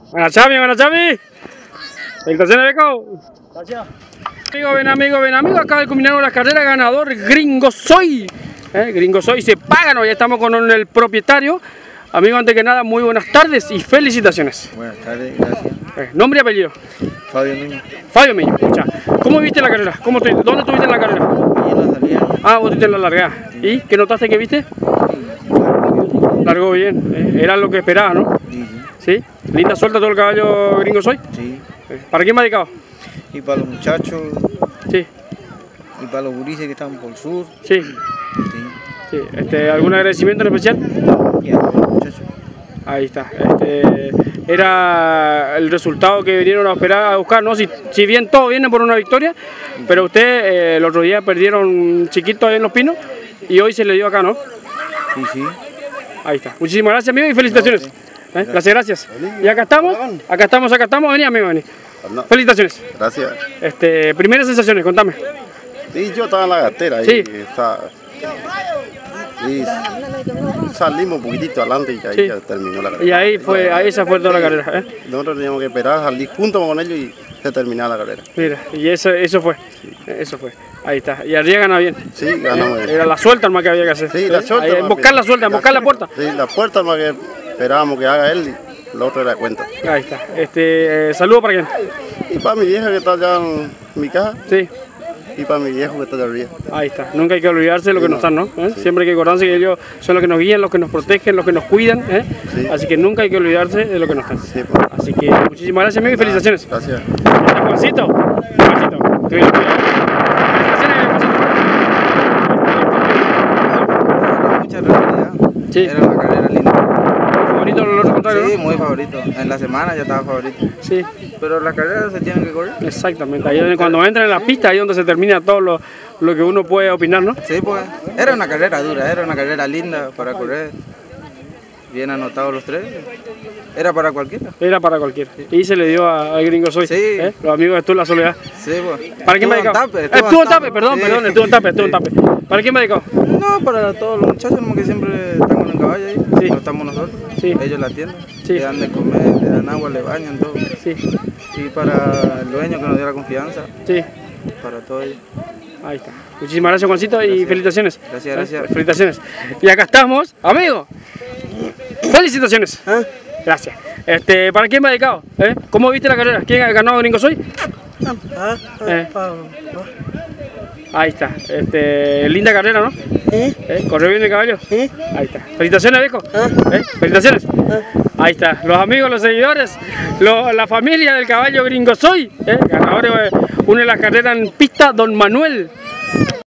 Buenas Xavi. Felicitaciones, Beco. Gracias. Ven amigo, acaba de culminar la carrera, ganador Gringo Soy. Gringo Soy se paga, ¿no? Ya estamos con el propietario. Amigo, antes que nada, muy buenas tardes y felicitaciones. Buenas tardes, gracias. Nombre y apellido. Fabio Miño. Fabio Miño, escucha. ¿Cómo viste la carrera? ¿Dónde estuviste en la carrera? Y en la salida. Ah, vos estuviste en la largada. ¿Y qué notaste que viste? Largó bien. Era lo que esperaba, ¿no? Sí. ¿Sí? Linda suelta todo el caballo Gringo Soy. Sí. ¿Para quién va dedicado? Y para los muchachos. Sí. Y para los gurises que están por el sur. Sí. Sí. Sí. ¿Algún agradecimiento en especial? Y a todos los muchachos. Ahí está. Era el resultado que vinieron a esperar a buscar, ¿no? Si bien todos vienen por una victoria, pero usted el otro día perdieron chiquito ahí en Los Pinos y hoy se le dio acá, ¿no? Sí, sí. Ahí está. Muchísimas gracias, amigo, y felicitaciones. No, gracias. Y acá estamos. Vení, amigo, vení. No. Felicitaciones. Gracias. Primeras sensaciones, contame. Sí, yo estaba en la gatera Sí. Y salimos un poquitito adelante y ahí Sí. ya terminó la carrera. Y ahí esa fue toda la carrera. Nosotros teníamos que esperar, salir juntos con ellos y se terminaba la carrera. Mira, y eso fue. Eso fue. Ahí está. Y arriba gana bien. Sí, ganamos bien. Era la suelta más que había que hacer. Sí, la suelta. Ahí, buscar la suelta, buscar la puerta. Sí, la puerta más que esperábamos que haga él y lo otro era cuenta. Ahí está. Saludos para quién. Y para mi vieja que está allá en mi casa Sí. y para mi viejo que está allá arriba. Ahí está. Nunca hay que olvidarse de lo que Sí, no están, ¿no? Sí. Siempre hay que acordarse que ellos son los que nos guían, los que nos protegen, los que nos cuidan. Sí. Así que nunca hay que olvidarse de lo que no están. Sí, pues. Así que muchísimas gracias, amigo, y felicitaciones. Gracias. Juancito. Mucha realidad. Sí. Era una carrera linda. Favorito los otros contrarios, Sí, ¿no? muy favorito. En la semana ya estaba favorito. Sí, Pero las carreras se tienen que correr. exactamente. Ahí es donde, cuando entran en la pista, ahí es donde se termina todo lo que uno puede opinar, ¿no? Sí, pues. Era una carrera dura, era una carrera linda para correr. Bien anotados los tres. Era para cualquiera. Era para cualquiera. Y se le dio al Gringo Soy. Sí. Los amigos de Tú la Soledad. Sí, pues. ¿Para quién va dedicado? Estuvo en Tape, perdón, estuvo en Tape. ¿Para quién va dedicado? No, para todos los muchachos, nomás que siempre están con el caballo ahí. Sí. No estamos nosotros. Sí. Ellos la atienden. Sí. Le dan de comer, le dan agua, le bañan, todo. Sí, Y para el dueño que nos dio la confianza, sí. para todo ellos. Ahí está. Muchísimas gracias, Juancito, y Gracias. felicitaciones. Gracias. Felicitaciones. Y acá estamos, amigo. Felicitaciones. Gracias. ¿Para quién va dedicado? ¿Cómo viste la carrera? ¿Quién ha ganado Gringo Soy? Ahí está. Linda carrera, ¿no? ¿Corrió bien el caballo? Ahí está. Felicitaciones, Beco. Felicitaciones. Ahí está. Los amigos, los seguidores, la familia del caballo Gringo Soy. Ganadores, una de las carreras en pista, Don Manuel.